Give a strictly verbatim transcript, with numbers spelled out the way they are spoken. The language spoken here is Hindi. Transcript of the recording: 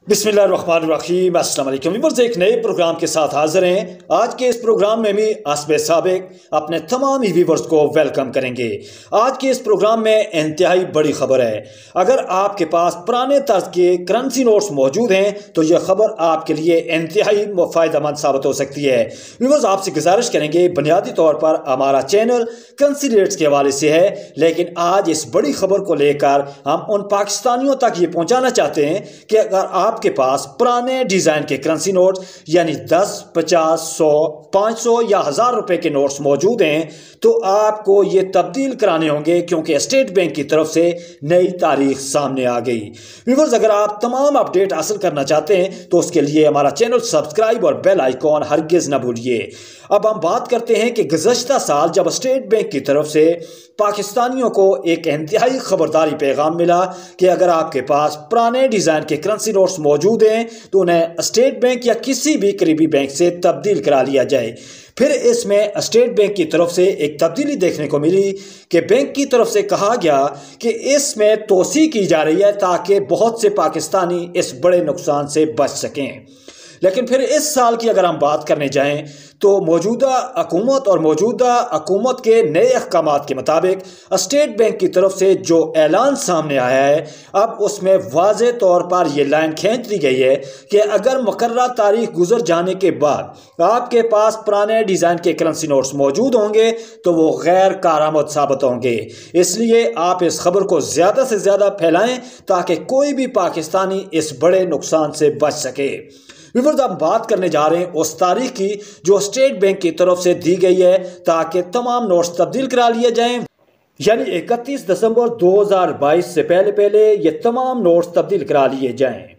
बिस्मिल्लाहिर्रहमानिर्रहीम अस्सलाम वालेकुम व्यूअर्स, एक नए प्रोग्राम के साथ हाजिर हैं। आज के इस प्रोग्राम में भी आसबे साबिक अपने तमाम ही व्यूअर्स को वेलकम करेंगे। आज के इस प्रोग्राम में इंतहाई बड़ी खबर है। अगर आपके पास पुराने तर्ज के करेंसी नोट्स मौजूद हैं तो यह खबर आपके लिए इंतहाई फ़ायदेमंद साबित हो सकती है। व्यूअर्स, आपसे गुजारिश करेंगे, बुनियादी तौर पर हमारा चैनल करेंसी रेट्स के हवाले से है, लेकिन आज इस बड़ी खबर को लेकर हम उन पाकिस्तानियों तक ये पहुँचाना चाहते हैं कि अगर आप आपके पास पुराने डिजाइन के करेंसी नोट यानी दस, पचास, सौ, पाँच सौ या हजार रुपए के नोट्स मौजूद हैं तो आपको ये तब्दील कराने होंगे, क्योंकि स्टेट बैंक की तरफ से नई तारीख सामने आ गई। व्यूअर्स, अगर आप तमाम अपडेट हासिल करना चाहते हैं तो उसके लिए हमारा चैनल सब्सक्राइब और बेल आइकॉन हरगिज न भूलिए। अब हम बात करते हैं कि गुज़श्ता साल जब स्टेट बैंक की तरफ से पाकिस्तानियों को एक इंतहाई खबरदारी पैगाम मिला कि अगर आपके पास पुराने डिज़ाइन के करेंसी नोट्स मौजूद हैं तो उन्हें स्टेट बैंक या किसी भी करीबी बैंक से तब्दील करा लिया जाए। फिर इसमें स्टेट बैंक की तरफ से एक तब्दीली देखने को मिली कि बैंक की तरफ से कहा गया कि इसमें तोसी की जा रही है ताकि बहुत से पाकिस्तानी इस बड़े नुकसान से बच सकें। लेकिन फिर इस साल की अगर हम बात करने जाएं तो मौजूदा हुकूमत और मौजूदा हुकूमत के नए अहकामात के मुताबिक स्टेट बैंक की तरफ से जो ऐलान सामने आया है, अब उसमें वाज़े तौर पर यह लाइन खींच दी गई है कि अगर मुकर्रर तारीख गुजर जाने के बाद आपके पास पुराने डिज़ाइन के करेंसी नोट्स मौजूद होंगे तो वो गैर कारामद साबित होंगे। इसलिए आप इस खबर को ज़्यादा से ज़्यादा फैलाएं ताकि कोई भी पाकिस्तानी इस बड़े नुकसान से बच सके। व्यूअर्स, अब बात करने जा रहे हैं उस तारीख की जो स्टेट बैंक की तरफ से दी गई है ताकि तमाम नोट्स तब्दील करा लिए जाएं, यानी इकतीस दिसंबर दो हज़ार बाईस से पहले पहले ये तमाम नोट्स तब्दील करा लिए जाएं।